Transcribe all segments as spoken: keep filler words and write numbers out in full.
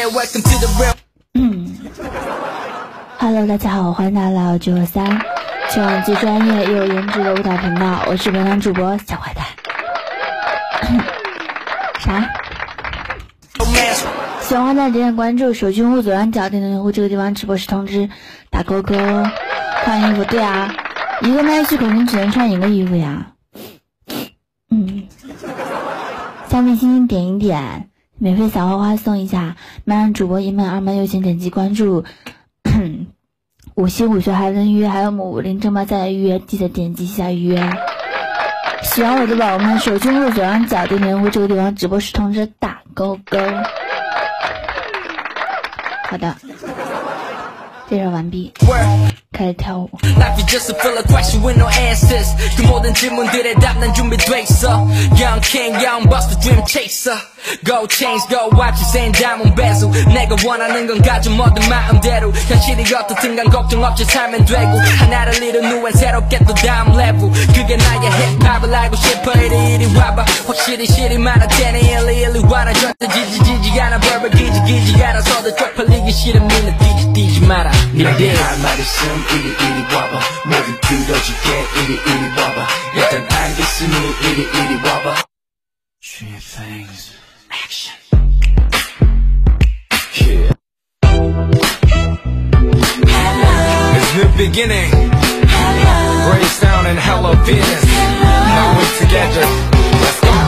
嗯 ，Hello， 大家好，欢迎大家来到九九三，全网最专业又有颜值的舞蹈频道，我是本档主播小坏蛋。啥？喜欢的点点关注，手机用户左上角点点用户这个地方直播时通知，打勾勾。换衣服，对啊，一个麦序肯定只能穿一个衣服呀。嗯，下面星星点一点，免费小花花送一下，麦上主播一麦二麦右前点击关注。五七五学还能预约，还有某五零正八在预约，记得点击一下预约。喜欢我的宝宝们，手机用户左上角点点用户这个地方直播时通知，打勾勾。好的，介绍完毕，开始跳舞。 Go change, go watches and diamond bezel 내가 원하는 건 가져 모든 마음대로 현실이 어떻든 간 걱정 없이 살면 되고 하나를 이룬 후엔 새롭게 또 다음 레벨 그게 나의 힙합을 알고 싶어 이리 이리 와봐 확실히 실이 많아 테니 일리 일리 와라 절대 지지 지지 않아 벌벌 기지 기지 않아서도 쪽팔리기 싫으면 니는 뛰지 뛰지 마라 내게 할 말 있음 이리 이리 와봐 모두 들어줄게 이리 이리 와봐 일단 알겠으니 이리 이리 와봐 Three things Action. Yeah. Hello. It's the beginning. Hello. Great sound and hello business. Now we're together. Let's go.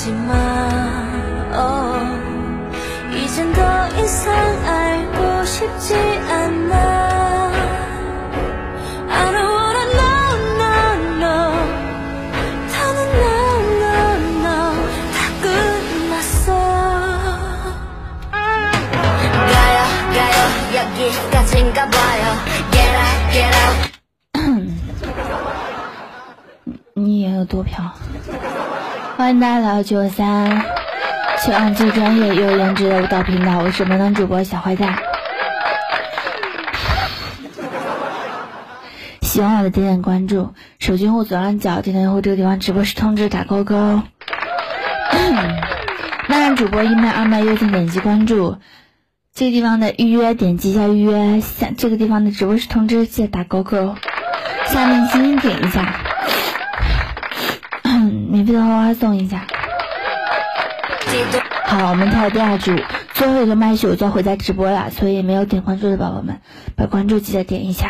하지마 oh. 이젠 더 이상 알고 싶지 않아 I don't wanna know, no, no 더는 no, no, no 다 끝났어 가요, 가요, 여기까지인가 봐요 Get out, get out 你也有多票欢迎大家来到九三求爱最专业又颜值的舞蹈频道，我是本档主播小坏蛋。喜欢我的点点关注，手机用户左上角点点用户这个地方直播时通知打勾勾。当然主播一麦二麦优先点击关注，这个地方的预约点击一下预约，下这个地方的直播时通知记得打勾勾。下面星星点一下，免费的花花送一下。好，我们跳第二组，最后一个麦序我就要回家直播了，所以没有点关注的宝宝们，把关注记得点一下。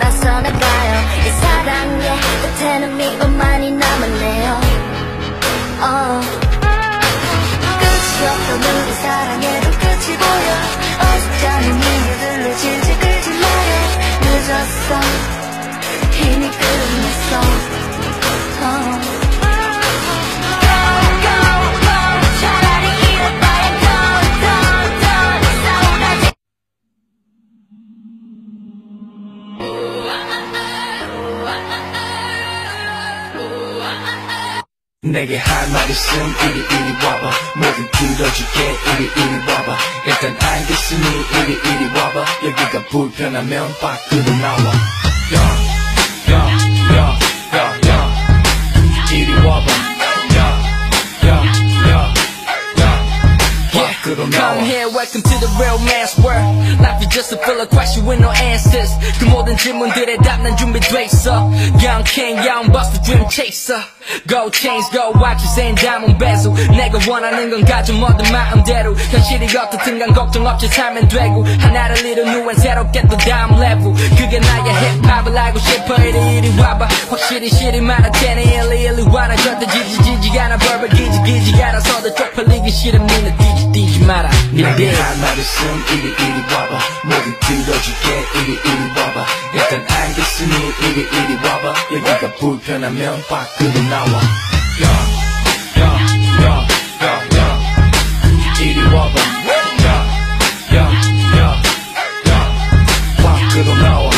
내게 할 말 있음 이리 이리 와봐 뭐든 들어줄게 이리 이리 와봐 일단 알겠으니 이리 이리 와봐 여기가 불편하면 밖으로 나와 야야야야야 이리 와봐 야야야야 밖으로 나와 Come here, welcome to the real man's world Life is just a full of questions with no answers 그 모든 질문들에 답 난 준비돼 있어 Young king, young boss, the dream chaser Gold chains, gold watches and diamond bezel 내가 원하는 건 가져 뭐든 마음대로 현실이 어떻든 간 걱정 없이 살면 되고 하나를 이룬 후엔 새롭게 또 다음 level 그게 나의 힙합을 알고 싶어 이리 이리 와봐 확실히 실이 많을 테니 일리 일리 와라 절대 지지지지 않아 벌벌기지 기지 않아서도 쪽팔리기 싫으면 니는 뛰지 뛰지 마라 내게 할 말 있음 이리 이리 와봐 뭐든 들어줄게 이리 이리 와봐 일단 알겠으니 이리 이리 와봐 여기가 불편하면 밖으로 나와 야야야야야 이리 와봐 야야야야 밖으로 나와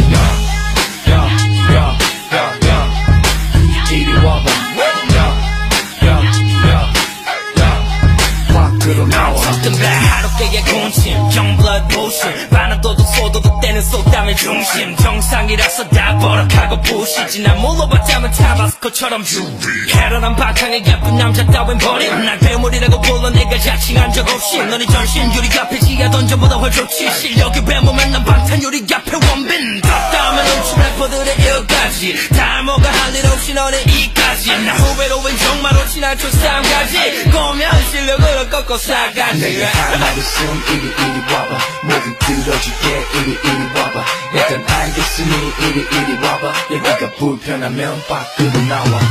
야야야야야 이리 와봐 야야야야 밖으로 나와 Something about 하루깨의 군침 Youngblood motion 반응도도 쏟아도 때는 쏟담의 중심 정상이라서 다 버럭하고 부시지 난 물러봤자면 타바스코처럼 해련한 바탕에 예쁜 남자 따윈 버림 날 괴물이라고 불러 내가 자칭한 적 없이 너네 전신 유리 앞에 지하던 전보다 훨 좋지 실력이 배우면 난 방탄 유리 앞에 원빈 덕담은 훔친 래퍼들의 일까지 다 뭐가 할 일 없이 너네 이까지 나 후배로 웬 정말로 친한 초삼까지 꼬면 실력으로 꺾어 싸가지 내게 할 말 있음 이리 이리 와봐 뭐든 들어줄게 이리 이리 와봐 일단 알겠으니 이리 이리 와봐 여기가 불편하면 밖으로 나와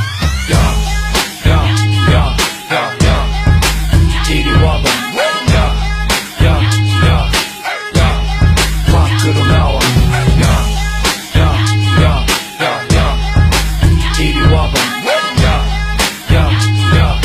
야야야야야 이리 와봐 야야야야 밖으로 나와 야야야야야 이리 와봐 야야야야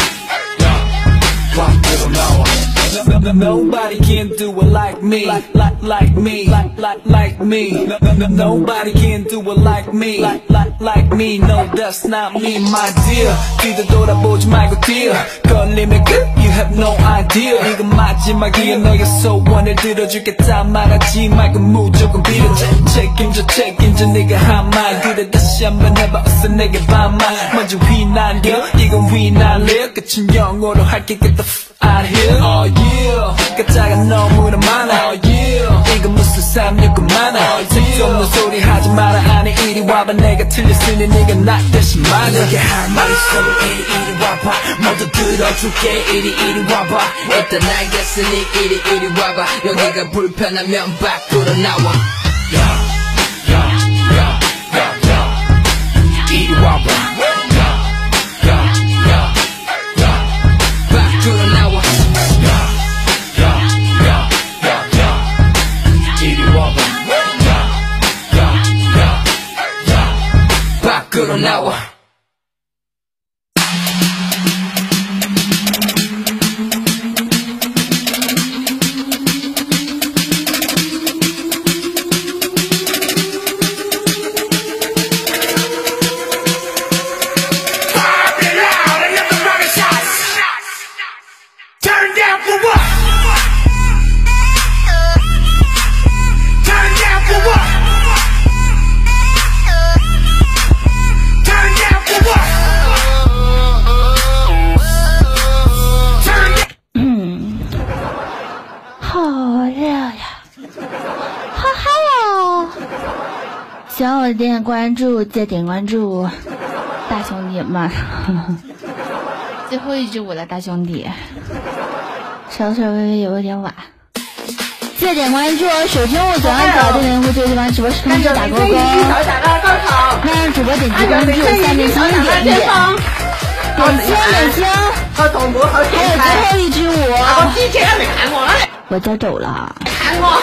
밖으로 나와 Nobody can do it like me, like like like me, like like like me. No, no, no, nobody can do it like me, like like like me. No, that's not me, my dear. 뒤도 돌아보지 말고 뛰어. 걸리면 끝, you have no idea. 이건 마지막이야 너의 소원을 들어줄게 다 말하지 말고 무조건 빌어. 책임져 책임져 네가 한 말 그래 다시 한번 해봐 어서 내게 반말. 먼저 휘날려 이건 휘날려 끝은 영어로 할게 get the f out here. Oh yeah. 가짜가 너무나 많아 oh yeah. 이건 무슨 삼육구 많아 쓸데없는 소리 하지 마라 아니 이리 와봐 내가 틀렸으니 네가 나 대신 말해 내게 할 말 있어 이리 이리 와봐 모두 들어줄게 이리 이리 와봐 일단 알겠으니 이리 이리 와봐 여기가 불편하면 밖으로 나와 야야야야야 이리 와봐 야야야야 밖으로 나와 喜欢我的点关注，记得点关注，大兄弟们。最后一句我的大兄弟，稍稍微微有点晚，记得点关注哦。手机用户左上角对人物这个地方直播时通知打勾勾，让主播点击关注，下面请点一点，点心点心，还有最后一支舞，我家走了。看我。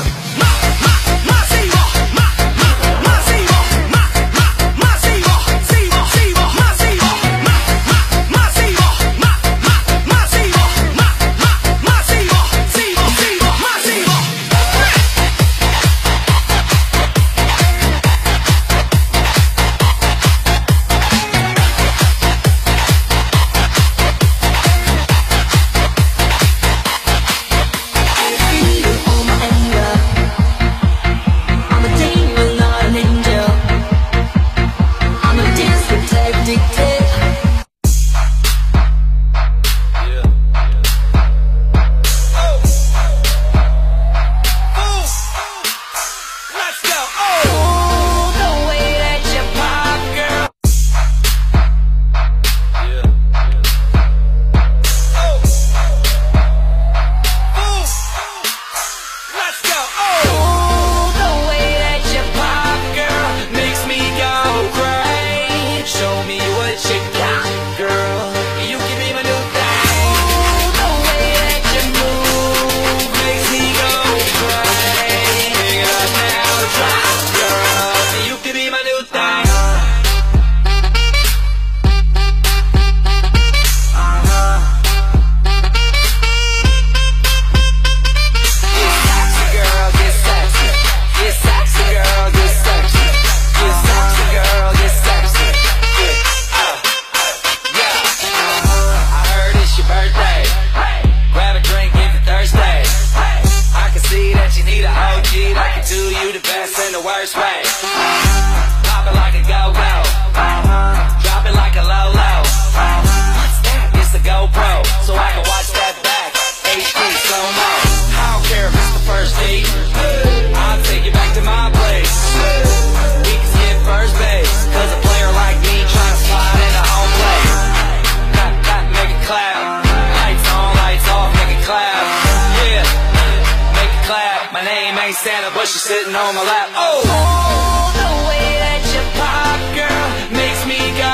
Santa, but she's sitting on my lap. Oh, the way that you pop, girl, makes me go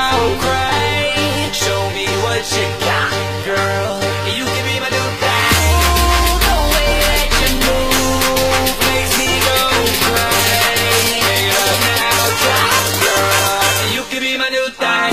crazy. Show me what you got, girl. You can be my new thing. Oh, the way that you move makes me go crazy. Make it up now, drop, girl. You can be my new thing.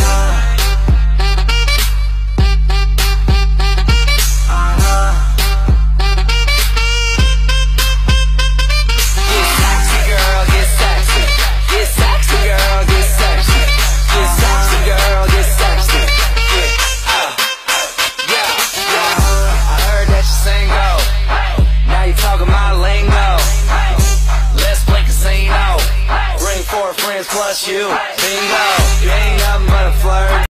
Plus you.